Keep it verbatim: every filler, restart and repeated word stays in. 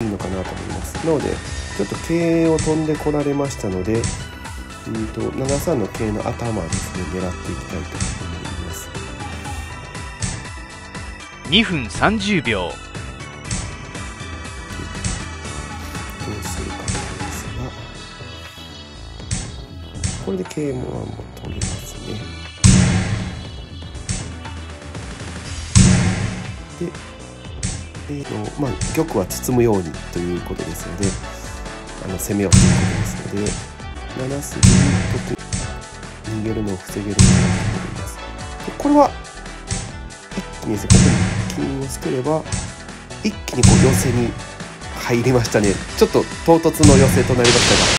いのかなと思います。なのでちょっと桂を飛んでこられましたので、うんとななさんの桂の頭ですね、狙っていきたいと思います。 にふんさんじゅうびょう。 どうするかなんですが、これで桂馬はもう取れますね。で、えーとまあ、玉は包むようにということですので、あの攻めをということですので、なな筋に特に逃げるのを防げるのかなと思います。でこれは一気にですね、ここに金を捨てれば一気にこう寄せに入りましたね。ちょっと唐突の寄せとなりましたが。